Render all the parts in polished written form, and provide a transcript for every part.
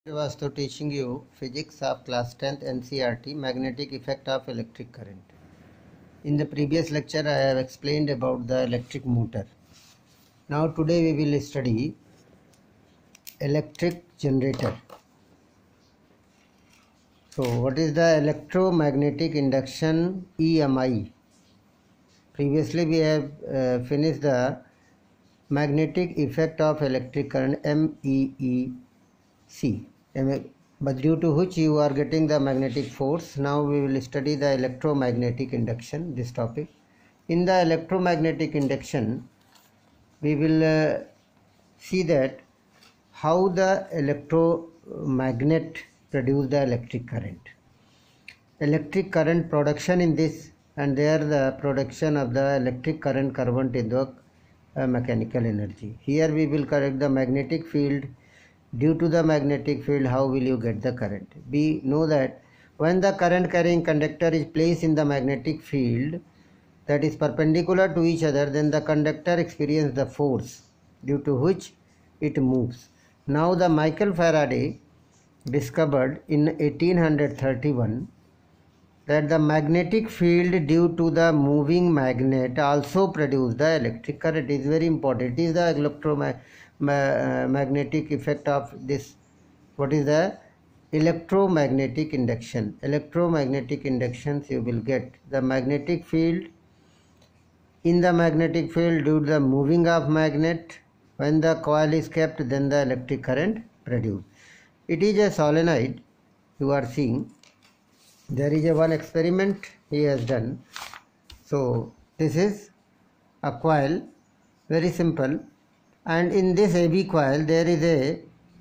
Vastu teaching you physics of class 10th NCERT magnetic effect of electric current. In the previous lecture I have explained about the electric motor. Now today we will study electric generator. So what is the electromagnetic induction EMI? Previously we have finished the magnetic effect of electric current MEEC. But due to which you are getting the magnetic force. Now we will study the electromagnetic induction, this topic. In the electromagnetic induction we will see that how the electromagnet produce the electric current. Electric current production in this, and there the production of the electric current convert into mechanical energy. Here we will correct the magnetic field. Due to the magnetic field, how will you get the current? We know that when the current carrying conductor is placed in the magnetic field that is perpendicular to each other, then the conductor experiences the force due to which it moves. Now the Michael Faraday discovered in 1831 that the magnetic field due to the moving magnet also produce the electric current. It is very important. It is the electromagnetic effect of this. What is the electromagnetic induction? Electromagnetic inductions you will get the magnetic field. In the magnetic field, due to the moving of magnet, when the coil is kept, then the electric current produced. It is a solenoid you are seeing. There is a one experiment he has done. So this is a coil, very simple, and in this AB coil there is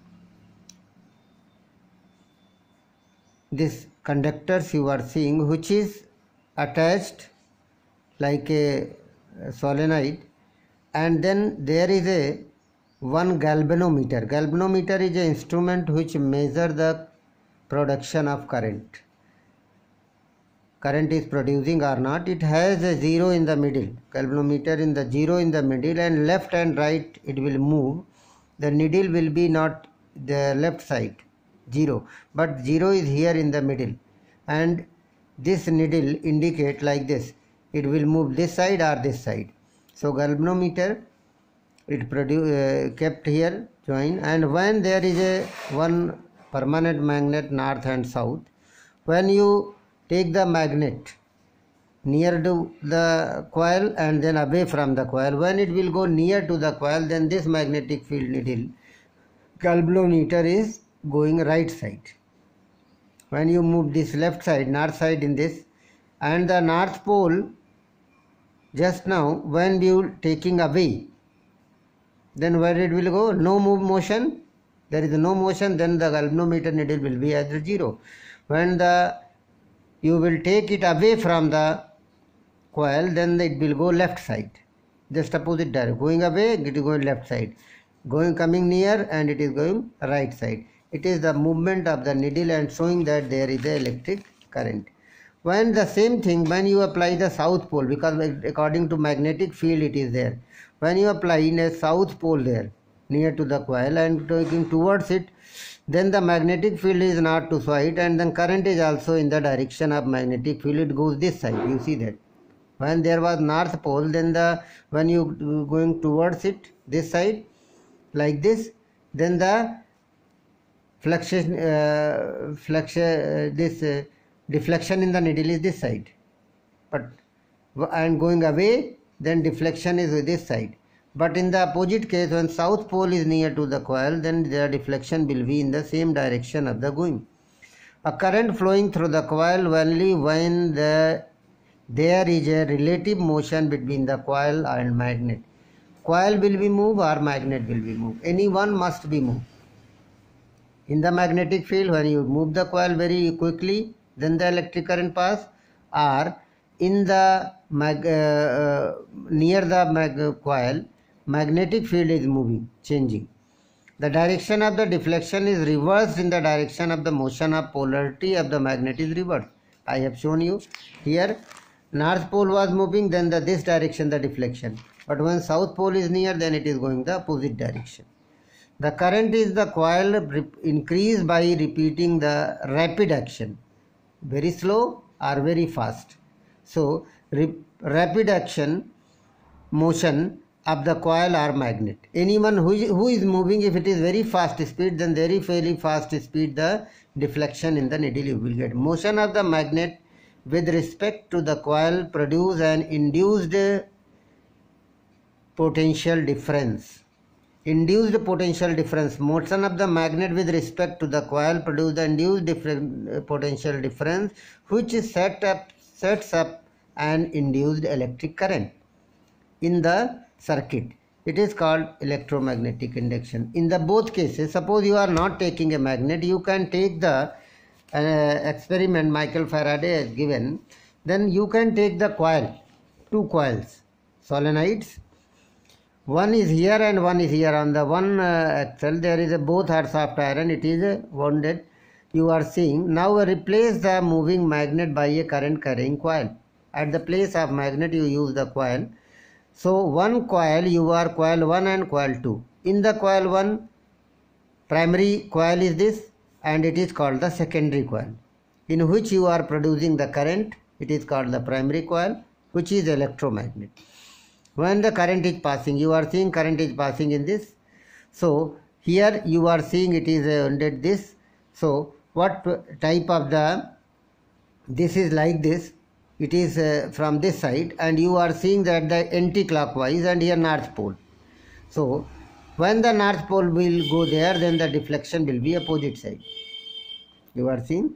this conductors you are seeing, which is attached like a solenoid, and then there is one galvanometer. Galvanometer is an instrument which measures the production of current. Current is producing or not. It has a zero in the middle. Galvanometer in the zero in the middle, and left and right it will move. The needle will be not the left side, zero, but zero is here in the middle, and this needle indicate like this. It will move this side or this side. So galvanometer it kept here join, and when there is a one permanent magnet north and south, when you take the magnet near to the coil and then away from the coil, when it will go near to the coil, then this magnetic field needle galvanometer is going right side. When you move this left side, north side in this, and the north pole just now when you taking away, then where it will go? No motion. There is no motion, then the galvanometer needle will be at zero. When you will take it away from the coil, then it will go left side, just opposite direction. Going away, it is going left side. Coming near, and it is going right side. It is the movement of the needle and showing that there is the electric current. When the same thing, when you apply the south pole, because according to magnetic field it is there. When you apply in a south pole there, near to the coil and taking towards it, then the magnetic field is not to side, and then current is also in the direction of magnetic field. It goes this side. You see that. When there was north pole, then when you going towards it this side like this, then the deflection in the needle is this side. But and going away, then deflection is this side. But in the opposite case, when south pole is near to the coil, then the deflection will be in the same direction of the going. A current flowing through the coil only when there is a relative motion between the coil and magnet. Coil will be moved or magnet will be moved. Any one must be moved. In the magnetic field, when you move the coil very quickly, then the electric current pass, or in the near the coil, magnetic field is moving, changing. The direction of the deflection is reversed in the direction of the motion of polarity of the magnet is reversed. I have shown you here. North pole was moving, then this direction the deflection. But when south pole is near, then it is going the opposite direction. The current is the coil increased by repeating the rapid action, very slow or very fast. So rapid action motion of the coil or magnet. Anyone who is moving, if it is very fast speed, then very fast speed the deflection in the needle you will get. Motion of the magnet with respect to the coil produce an induced potential difference. Induced potential difference. Motion of the magnet with respect to the coil produce the induced potential difference, which sets up an induced electric current in the circuit. It is called electromagnetic induction. In the both cases, suppose you are not taking a magnet, you can take the experiment Michael Faraday has given. Then you can take the coil, two coils, solenoids. One is here and one is here. On the one axle there is both are soft iron, it is wounded. You are seeing. Now replace the moving magnet by a current carrying coil. At the place of magnet you use the coil. So one coil, you are coil 1 and coil 2. In the coil 1, primary coil is this, and it is called the secondary coil, in which you are producing the current. It is called the primary coil, which is electromagnet. When the current is passing, you are seeing current is passing in this. So here you are seeing it is wounded this. So what type of this is like this. It is from this side, and you are seeing that the anti-clockwise and here north pole. So when the north pole will go there, then the deflection will be opposite side. You are seeing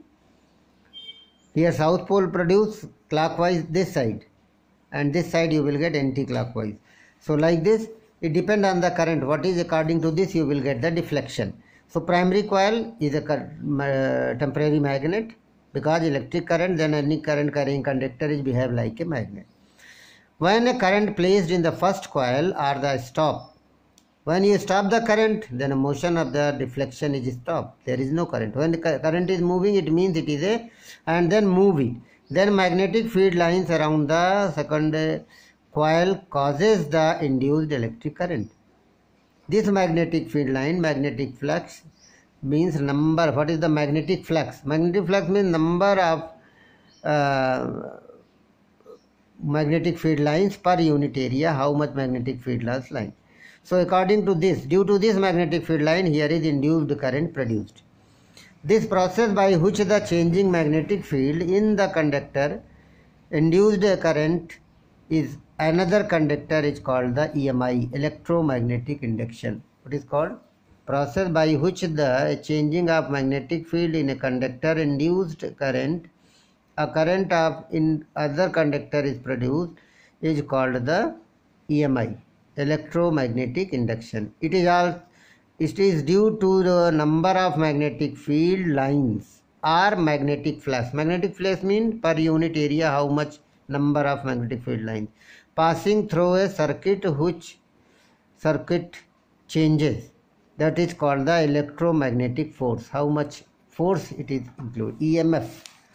here south pole produce clockwise this side, and this side you will get anti-clockwise. So like this, it depends on the current. What is according to this, you will get the deflection. So primary coil is a temporary magnet. Because electric current, then any current carrying conductor is behave like a magnet. When a current placed in the first coil or the stop, when you stop the current, then a motion of the deflection is stopped. There is no current. When the current is moving, it means it is and then move it. Then magnetic field lines around the second coil causes the induced electric current. This magnetic field line, magnetic flux, means number. What is the magnetic flux? Magnetic flux means number of magnetic field lines per unit area, how much magnetic field line. So according to this, due to this magnetic field line, here is induced current produced. This process by which the changing magnetic field in the conductor induced current is another conductor is called the EMI, electromagnetic induction. It is called process by which the changing of magnetic field in a conductor induced current, a current of in other conductor is produced, is called the EMI, electromagnetic induction. It is due to the number of magnetic field lines or magnetic flux. Magnetic flux means per unit area how much number of magnetic field lines passing through a circuit, which circuit changes. That is called the electromagnetic force. How much force it is include. EMF.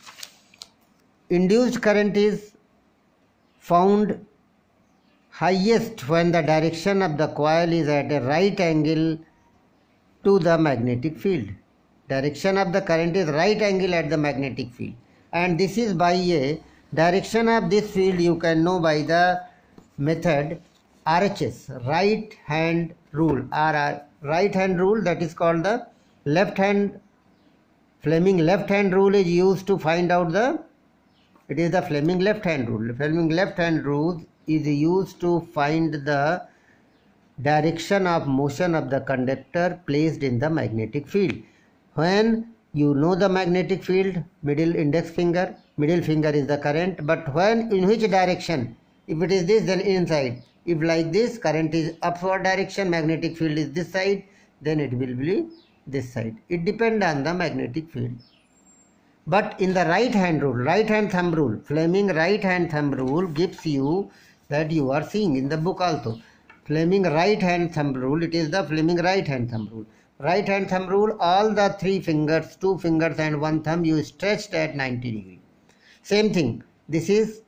Induced current is found highest when the direction of the coil is at a right angle to the magnetic field. Direction of the current is right angle at the magnetic field, and this is by a direction of this field you can know by the method RHS, right hand rule, or right hand rule, that is called the left hand. Fleming left hand rule is used to find out it is the Fleming left hand rule. Fleming left hand rule is used to find the direction of motion of the conductor placed in the magnetic field. When you know the magnetic field, middle finger is the current, but when in which direction, if it is this, then inside. If like this, current is upward direction, magnetic field is this side, then it will be this side. It depends on the magnetic field. But in the right hand rule, right hand thumb rule, Fleming right hand thumb rule gives you that you are seeing in the book also. Fleming right hand thumb rule, it is the Fleming right hand thumb rule. Right hand thumb rule, all the three fingers, two fingers and one thumb, you stretched at 90 degrees. Same thing, these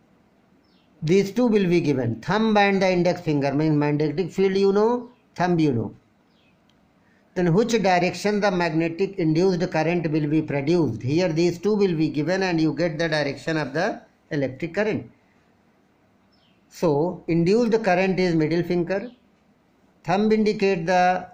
two will be given. Thumb and the index finger means magnetic field you know, thumb you know. then which direction the magnetic induced current will be produced? Here these two will be given and you get the direction of the electric current. So induced current is middle finger, thumb indicate the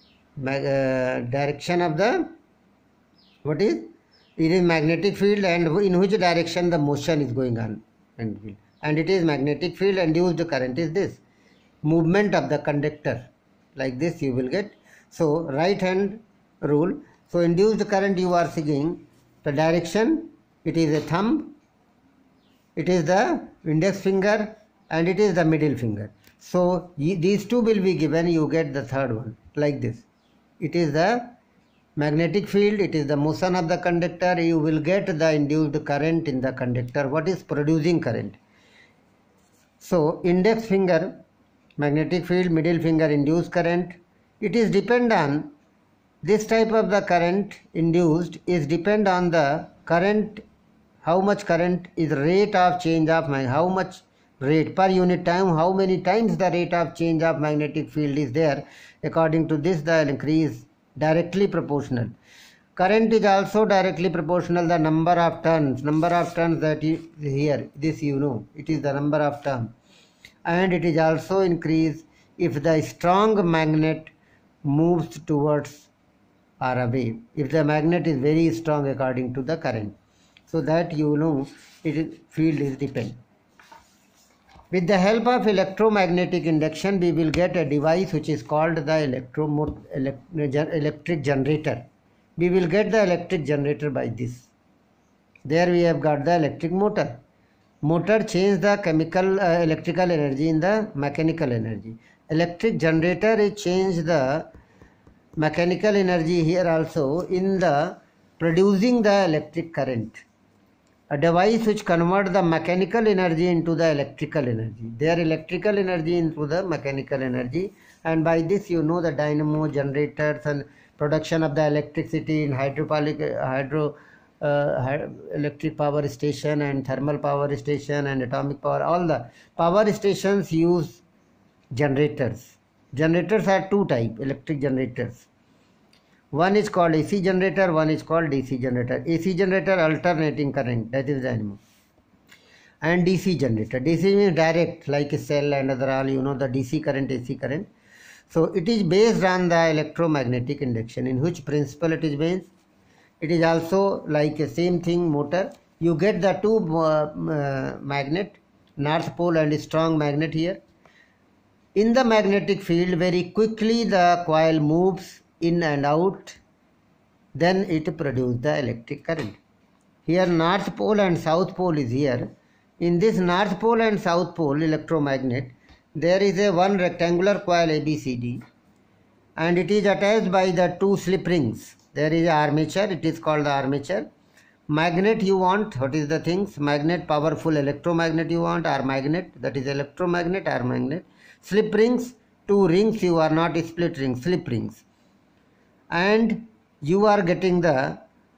direction of the what is? It is magnetic field and in which direction the motion is going on, and it is magnetic field induced current is this movement of the conductor, like this you will get. So right hand rule. So induced current you are seeing the direction, it is a thumb, it is the index finger and it is the middle finger. So these two will be given, you get the third one like this. It is the magnetic field, it is the motion of the conductor, you will get the induced current in the conductor. What is producing current? So index finger magnetic field, middle finger induced current. It is depend on this type of the current induced is depend on the current, how much current is rate of change of how much rate per unit time, how many times the rate of change of magnetic field is there. According to this the increase directly proportional. Current is also directly proportional the number of turns that is here, this you know, it is the number of turns, and it is also increase if the strong magnet moves towards or away, if the magnet is very strong according to the current. So that you know it is, field is depend. With the help of electromagnetic induction we will get a device which is called the electric generator. We will get the electric generator by this. There we have got the electric motor. Motor change the chemical electrical energy in the mechanical energy. Electric generator is change the mechanical energy here also in the producing the electric current. A device which converts the mechanical energy into the electrical energy. Their electrical energy into the mechanical energy, and by this you know the dynamo, generators and production of the electricity in electric power station and thermal power station and atomic power. All the power stations use generators. Generators are two types, electric generators. One is called AC generator, one is called DC generator. AC generator alternating current, that is dynamo. And DC generator. DC means direct, like a cell and other all, you know the DC current, AC current. So it is based on the electromagnetic induction. In which principle it is based? It is also like a same thing motor. You get the two magnet, north pole and strong magnet here. In the magnetic field very quickly the coil moves in and out, then it produces the electric current. Here north pole and south pole is here. In this north pole and south pole electromagnet, there is a one rectangular coil ABCD and it is attached by the two slip rings. There is armature, it is called the armature. Magnet you want, what is the things? Magnet, powerful electromagnet you want, or magnet, that is electromagnet or magnet. Slip rings, two rings, you are not split rings, slip rings. And you are getting the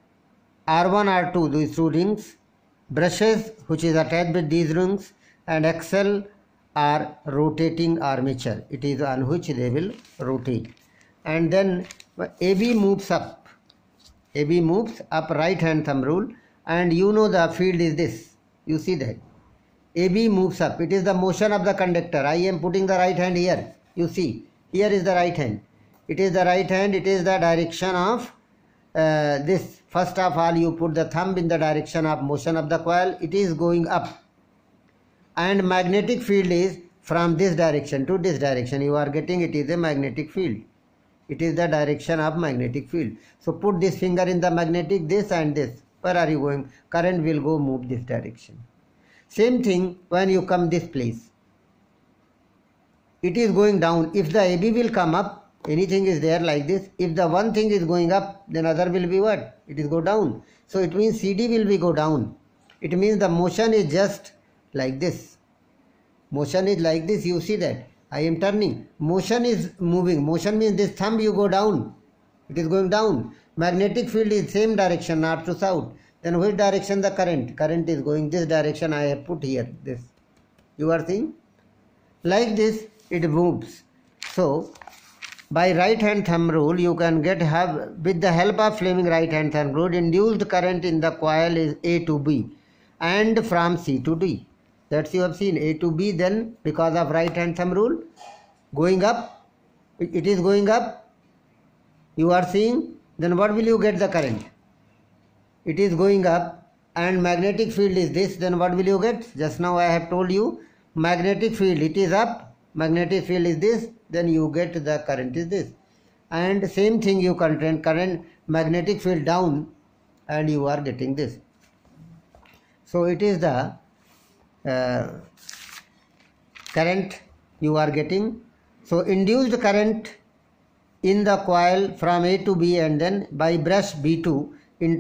R1, R2, these two rings, brushes which is attached with these rings, and axle are rotating armature. It is on which they will rotate. And then AB moves up. AB moves up, right hand thumb rule, and you know the field is this. You see that. AB moves up. It is the motion of the conductor. I am putting the right hand here. You see, here is the right hand. It is the right hand, it is the direction of this. First of all, you put the thumb in the direction of motion of the coil, it is going up. And magnetic field is from this direction to this direction. You are getting it is a magnetic field. It is the direction of magnetic field. So put this finger in the magnetic, this and this. Where are you going? Current will go move this direction. Same thing when you come this place. It is going down. If the AB will come up, anything is there like this. If the one thing is going up, then other will be what? It is go down. So it means CD will be go down. It means the motion is just like this. Motion is like this. You see that. I am turning. Motion is moving. Motion means this thumb you go down. It is going down. Magnetic field is same direction, north to south. Then which direction the current? Current is going this direction. I have put here. This. You are seeing? Like this it moves. So by right hand thumb rule you can have with the help of Fleming right hand thumb rule, induced current in the coil is A to B and from C to D. That's you have seen A to B, then because of right hand thumb rule going up, it is going up, you are seeing, then what will you get the current? It is going up and magnetic field is this, then what will you get? Just now I have told you magnetic field, it is up, magnetic field is this, then you get the current is this. And same thing you contain current, magnetic field down and you are getting this. So it is the current you are getting. So induced current in the coil from A to B and then by brush B2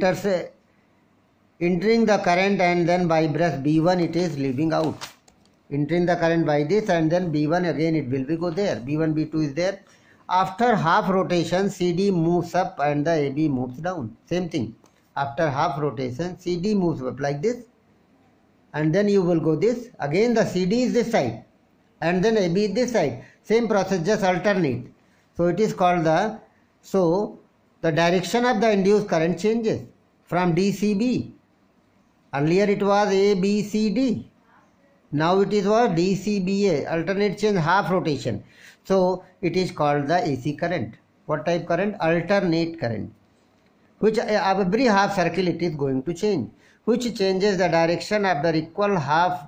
entering the current and then by brush B1 it is leaving out. Entering the current by this and then B1 again it will be go there. B1, B2 is there. After half rotation CD moves up and the AB moves down. Same thing. After half rotation CD moves up like this and then you will go this. Again the CD is this side and then AB is this side. Same process, just alternate. So it is called the direction of the induced current changes from DCB. Earlier it was ABCD. Now it is what? DCBA, alternate change, half rotation. So it is called the AC current. What type current? Alternate current. Which every half circle it is going to change. Which changes the direction of the equal half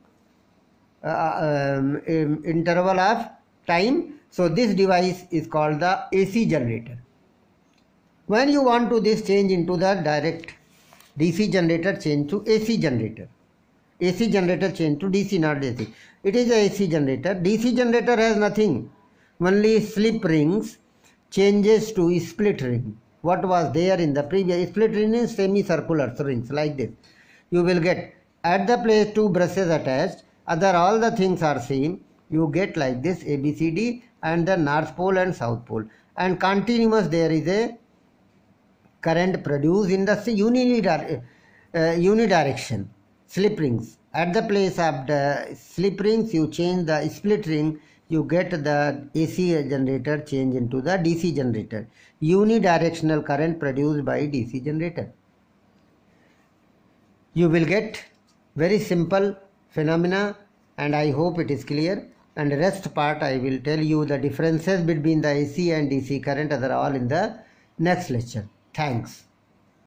interval of time. So this device is called the AC generator. When you want to this change into the direct DC generator, change to AC generator. AC generator change to DC, not DC. It is a AC generator. DC generator has nothing. Only slip rings changes to split ring. What was there in the previous split ring is semicircular rings like this. You will get at the place two brushes attached. Other all the things are same. You get like this ABCD and the north pole and south pole. And continuous there is a current produced in the unidirection. Slip rings. At the place of the slip rings, you change the split ring, you get the AC generator change into the DC generator. Unidirectional current produced by DC generator. You will get very simple phenomena and I hope it is clear. And the rest part I will tell you the differences between the AC and DC current are all in the next lecture. Thanks.